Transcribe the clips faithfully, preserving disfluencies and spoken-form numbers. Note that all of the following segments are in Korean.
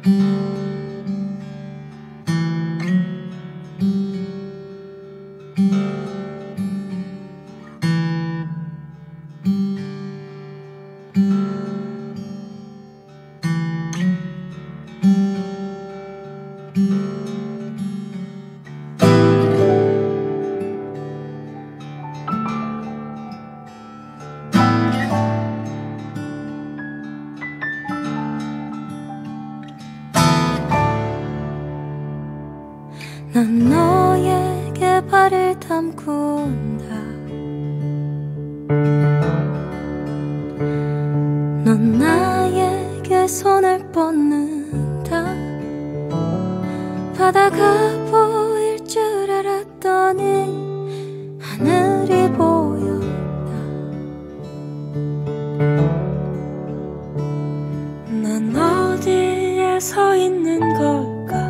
난 너에게 발을 담군다. 넌 나에게 손을 뻗는다. 바다가 보일 줄 알았더니 하늘이 보였다. 난 어디에 서 있는 걸까?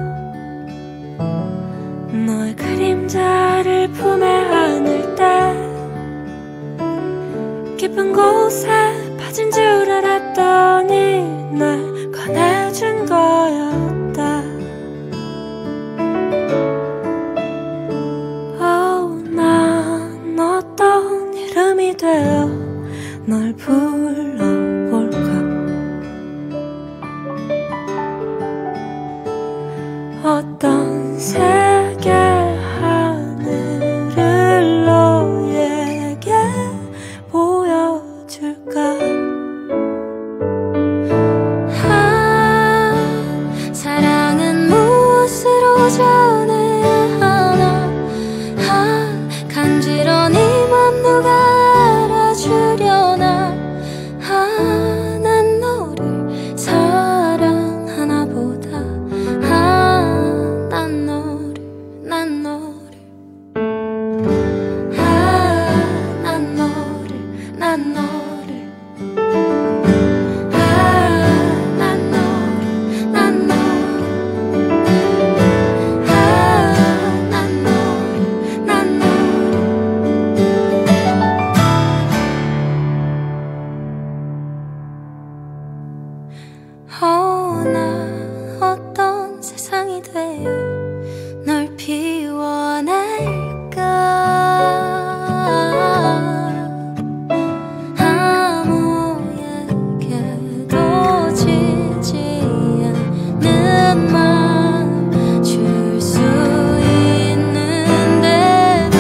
너의 그림자를 품에 안을 때 깊은 곳에 빠진 줄 알았더니 날 꺼내준 거였다. oh, 난 어떤 이름이 되어 널 불러볼까? 어떤 세계 하늘을 너에게 보여줄까? 아, 사랑은 무엇으로 전해야 하나? 아, 간지러운 이 맘 누가 알아주려나? 아, 난 너를 사랑하나 보다. 아, 난 너를 난 너를 아, 난 너를 난 너를 아, 난 너를 난 너를 아, 난 너를 난 너를 어, 나 어떤 세상이 되어 널 피워낼까? 아무에게도 지지 않는 맘 줄 수 있는데도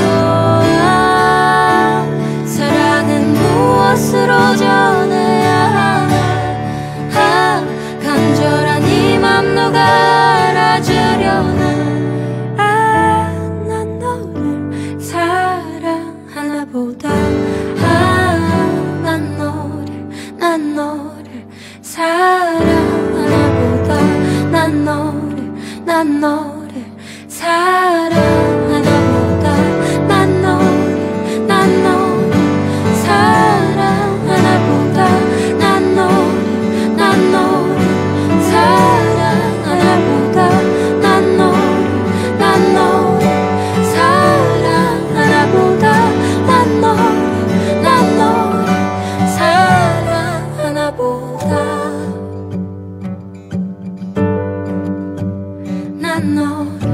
아, 사랑은 무엇으로 전해야 하나? 아, 간절한 이 맘 누가 알아주려나? 아, 난 너를 사랑하나 보다. 아, 난 너를 난 너를 사랑하나 보다. 난 너를 난 너를 사랑하나 보다. 난 너를 난 너를 사랑하나 보다. 난 너를 난 너를 사랑하나 보다. 난 너를 난 너를 사랑하나 보다. 난 너를 난 너를 사랑하나 보다. 난 너를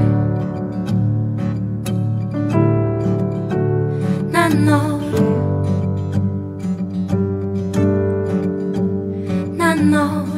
난 너를 난 너를